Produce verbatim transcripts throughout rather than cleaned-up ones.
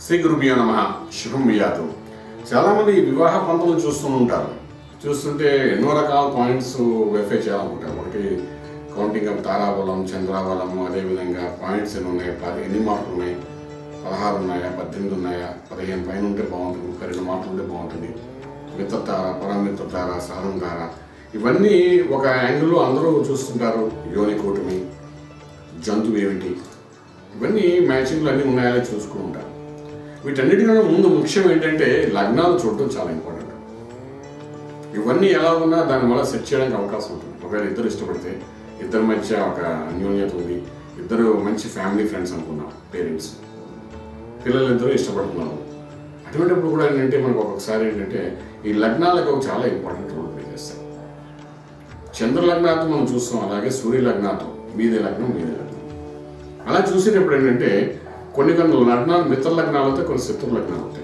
శ్రీ గురుభ్యో నమః. శుభం వియాతు. చాలామంది వివాహ పంతులు చూస్తూ ఉంటారు. చూస్తుంటే ఎన్నో రకాల పాయింట్స్ వెరిఫై చేయాలనుకుంటారు. ఒకటి కౌంటింగ్ ఆఫ్ తారాబలం, చంద్రాబలము, అదేవిధంగా పాయింట్స్ ఎన్ని ఉన్నాయి, పది ఎన్ని మార్కులు ఉన్నాయి, పదహారు ఉన్నాయా, పద్దెనిమిది ఉన్నాయా, పదిహేను పైన ఉంటే బాగుంటుంది, ముప్పై రెండు మార్కులు ఉంటే బాగుంటుంది, మిత్రతార, పరమిత్రతార, సాధన తార, ఇవన్నీ ఒక యాంగిల్లో అందరూ చూస్తుంటారు. యోని కూటమి, జంతువు ఏమిటి, ఇవన్నీ మ్యాచింగ్లు అన్నీ ఉన్నాయో చూసుకుని ఉంటారు. వీటన్నిటికన్నా ముందు ముఖ్యం ఏంటంటే లగ్నాలు చూడటం చాలా ఇంపార్టెంట్. ఇవన్నీ ఎలా ఉన్నా దానివల్ల సెట్ చేయడానికి అవకాశం ఉంటుంది. ఒకవేళ ఇద్దరు ఇష్టపడితే, ఇద్దరి మధ్య ఒక అన్యోన్యత ఉంది, ఇద్దరు మంచి ఫ్యామిలీ ఫ్రెండ్స్ అనుకున్నాం, పేరెంట్స్ పిల్లలు ఇద్దరు ఇష్టపడుతున్నారు, అటువంటిప్పుడు కూడా ఏంటంటే మనకు ఒక్కొక్కసారి ఏంటంటే ఈ లగ్నాలకు చాలా ఇంపార్టెంట్ రోల్ ప్లే చేస్తాయి. చంద్ర లగ్నాతో మనం చూస్తాం, అలాగే సూర్య లగ్నాతో మీదే లగ్నం మీదే లగ్నం. అలా చూసేటప్పుడు ఏంటంటే కొన్ని కొన్ని లగ్నాలు మిత్ర లగ్నాలు అవుతాయి, కొన్ని శత్రు లగ్నాలు అవుతాయి.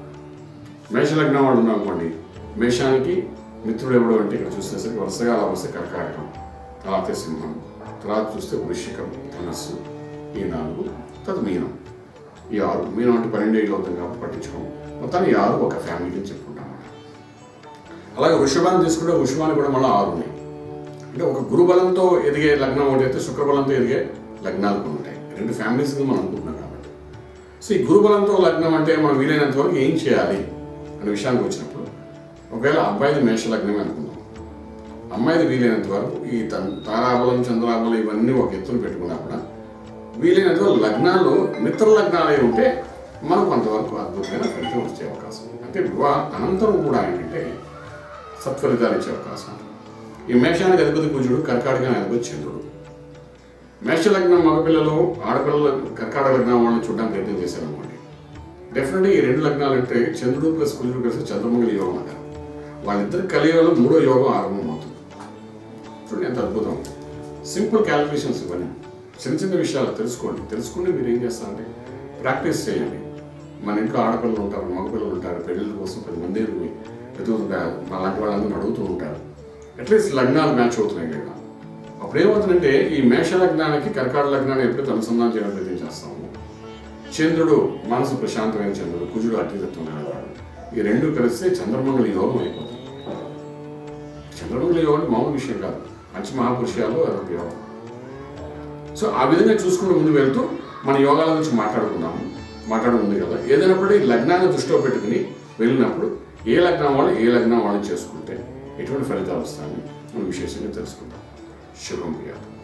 మేష లగ్నం వాళ్ళు ఉన్నాం అనుకోండి, మేషానికి మిత్రుడు ఎవడు అంటే ఇక్కడ చూసేసరికి వరుసగా అలా వస్తే కర్కాటకం, తర్వాత సింహం, తర్వాత చూస్తే వృశ్చికం, ధనస్సు, ఈ నాలుగు, తర్వాత మీనం. ఈ ఆరు, మీనం అంటే పన్నెండు ఏళ్ళు అవుతుంది కాబట్టి పట్టించుకోము. మొత్తాన్ని ఈ ఆరు ఒక ఫ్యామిలీకి చెప్పుకుంటాం. అలాగే వృషభాన్ని తీసుకుంటే వృషభాన్ని కూడా మళ్ళీ ఆరు ఉన్నాయి. అంటే ఒక గురుబలంతో ఎదిగే లగ్నం ఒకటి అయితే శుక్రబలంతో ఎదిగే లగ్నాలు కొన్ని ఉంటాయి. రెండు ఫ్యామిలీస్ మనం అనుకుంటున్నాం కాబట్టి. సో ఈ గురుబలంతో లగ్నం అంటే మనం వీలైనంత వరకు ఏం చేయాలి అనే విషయానికి వచ్చినప్పుడు, ఒకవేళ అబ్బాయిది మేష లగ్నమే అనుకుందాం, అమ్మాయిది వీలైనంత వరకు ఈ తారాబలం, చంద్రాబలం ఇవన్నీ ఒక ఎత్తున పెట్టుకున్నా కూడా వీలైనంత వరకు లగ్నాలు మిత్ర లగ్నాలు అయి ఉంటే మనకు కొంతవరకు అద్భుతమైన ఫలితం వచ్చే అవకాశం ఉంది. అంటే వివాహ అనంతరం కూడా ఏంటంటే సత్ఫలితాలు ఇచ్చే అవకాశం ఉంటుంది. ఈ మేషానికి అధిపతి కుజుడు, కర్కాటకానికి అధిపతి చంద్రుడు. మేష లగ్నం మగపిల్లలు, ఆడపిల్లలు కర్కాటక లగ్నం వాళ్ళని చూడడానికి ప్రయత్నం చేశారనుకోండి, డెఫినెట్గా ఈ రెండు లగ్నాలు అంటే చంద్రుడు ప్లస్ కుజుడు కలిసి చంద్రమంగళ యోగం అంటారు. వాళ్ళిద్దరు కలియుగంలో మూడో యోగం ఆరంభం అవుతుంది. చూడండి ఎంత అద్భుతం. సింపుల్ క్యాలిక్యులేషన్స్ ఇవన్నీ. చిన్న చిన్న విషయాలు తెలుసుకోండి. తెలుసుకుని మీరు ఏం చేస్తారంటే ప్రాక్టీస్ చేయండి. మన ఇంట్లో ఆడపిల్లలు ఉంటారు, మగపిల్లలు ఉంటారు, పెళ్ళిళ్ళ కోసం పది మంది వెతుకుతుంటారు, మా లాంటి వాళ్ళందరూ అడుగుతూ ఉంటారు. అట్లీస్ట్ లగ్నాలు మ్యాచ్ అవుతున్నాయి కదా. అప్పుడు ఏమవుతుందంటే ఈ మేష లగ్నానికి కర్కాటక లగ్నాన్ని ఎప్పుడైతే అనుసంధానం చేయడం ప్రయత్నం చేస్తాము, చంద్రుడు మనసు ప్రశాంతమైన చంద్రుడు, కుజుడు అతితత్వం అనేవాడు, ఈ రెండు కలిస్తే చంద్రమంగళ యోగం అయిపోతుంది. చంద్రమంగళ యోగం అంటే మామూలు విషయం కాదు, మంచి మహాపురుషాలు అదొక యోగం. సో ఆ విధంగా చూసుకుంటూ ముందు వెళ్తూ మన యోగాల గురించి మాట్లాడుకున్నాము. మాట్లాడడం ఉంది కదా, ఏదైనప్పుడు ఈ లగ్నాన్ని దృష్టిలో పెట్టుకుని వెళ్ళినప్పుడు ఏ లగ్నం వాళ్ళు ఏ లగ్నం వాళ్ళు చేసుకుంటే ఎటువంటి ఫలితాలు వస్తాయని మనం విశేషంగా తెలుసుకుంటాం. శుభం వియాతు.